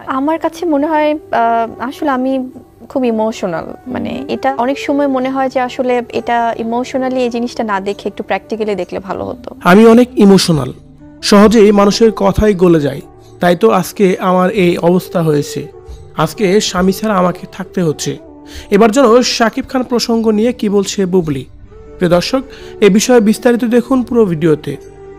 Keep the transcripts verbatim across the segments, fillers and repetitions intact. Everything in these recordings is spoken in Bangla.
আমার কাছে মনে হয় আসলে আমি খুব ইমোশনাল, মানে এটা অনেক সময় মনে হয় যে আসলে এটা ইমোশনালি এই জিনিসটা না দেখে একটু প্র্যাকটিক্যালি দেখলে ভালো হতো। আমি অনেক ইমোশনাল, সহজেই মানুষের কথাই গলে যায়, তাই তো আজকে আমার এই অবস্থা হয়েছে। আজকে স্বামী ছাড়া আমাকে থাকতে হচ্ছে। এবার যেন শাকিব খান প্রসঙ্গ নিয়ে কি বলছে বুবলি। প্রিয় দর্শক, এ বিষয়ে বিস্তারিত দেখুন পুরো ভিডিওতে।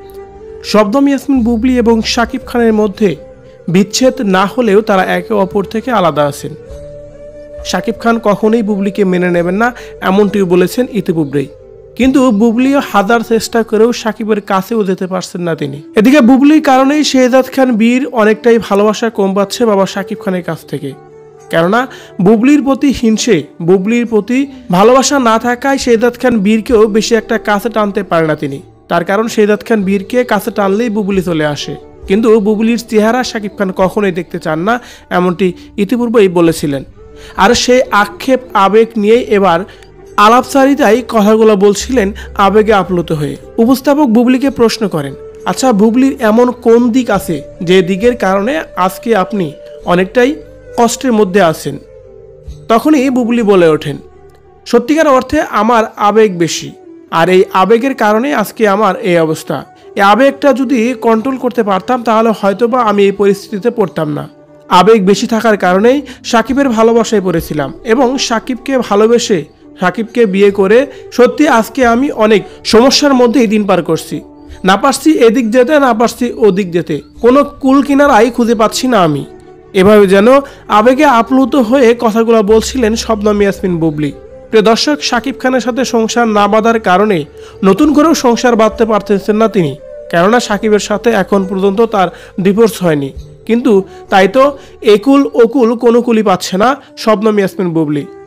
শবনম ইয়াসমিন বুবলি এবং শাকিব খানের মধ্যে বিচ্ছেদ না হলেও তারা একে অপর থেকে আলাদা আছেন। শাকিব খান কখনোই বুবলিকে মেনে নেবেন না, এমনটিও বলেছেন ইতিপূর্বেই। কিন্তু বুবলিও হাজার চেষ্টা করেও শাকিবের কাছেও যেতে পারছেন না তিনি। এদিকে বুবলির কারণেই শেহজাদ খান বীর অনেকটাই ভালোবাসা কম পাচ্ছে বাবা শাকিব খানের কাছ থেকে। কেননা বুবলির প্রতি হিংসে, বুবলির প্রতি ভালোবাসা না থাকায় শেহজাদ খান বীরকেও বেশি একটা কাছে টানতে পারে না তিনি। তার কারণ শেহজাদ খান বীরকে কাছে টানলেই বুবলি চলে আসে। কিন্তু বুবলির চেহারা শাকিব খান কখনোই দেখতে চান না, এমনটি ইতিপূর্বেই বলেছিলেন। আর সেই আক্ষেপ আবেগ নিয়েই এবার আলাপচারিতায় কথাগুলো বলছিলেন আবেগে আপ্লুত হয়ে। উপস্থাপক বুবলিকে প্রশ্ন করেন, আচ্ছা বুবলির এমন কোন দিক আছে যে দিকের কারণে আজকে আপনি অনেকটাই কষ্টের মধ্যে আছেন? তখনই বুবলি বলে ওঠেন, সত্যিকার অর্থে আমার আবেগ বেশি, আর এই আবেগের কারণে আজকে আমার এই অবস্থা। এই আবেগটা যদি কন্ট্রোল করতে পারতাম তাহলে হয়তোবা আমি এই পরিস্থিতিতে পড়তাম না। আবেগ বেশি থাকার কারণেই সাকিবের ভালোবাসায় পড়েছিলাম এবং সাকিবকে ভালোবেসে সাকিবকে বিয়ে করে সত্যি আজকে আমি অনেক সমস্যার মধ্যেই দিন পার করছি। না পারছি এদিক যেতে, না পারছি ওদিক যেতে, কোনো কুল কিনারাই খুঁজে পাচ্ছি না আমি। এভাবে যেন আবেগে আপ্লুত হয়ে কথাগুলো বলছিলেন শবনম ইয়াসমিন বুবলি। প্রিয় দর্শক, শাকিব খানের সাথে সংসার না বাঁধার কারণে নতুন করেও সংসার বাঁধতে পারতেছেন না তিনি, কেননা সাকিবের সাথে এখন পর্যন্ত তার ডিভোর্স হয়নি। কিন্তু তাই তো একুল ওকুল কোনো কুলি পাচ্ছে না শবনম ইয়াসমিন বুবলি।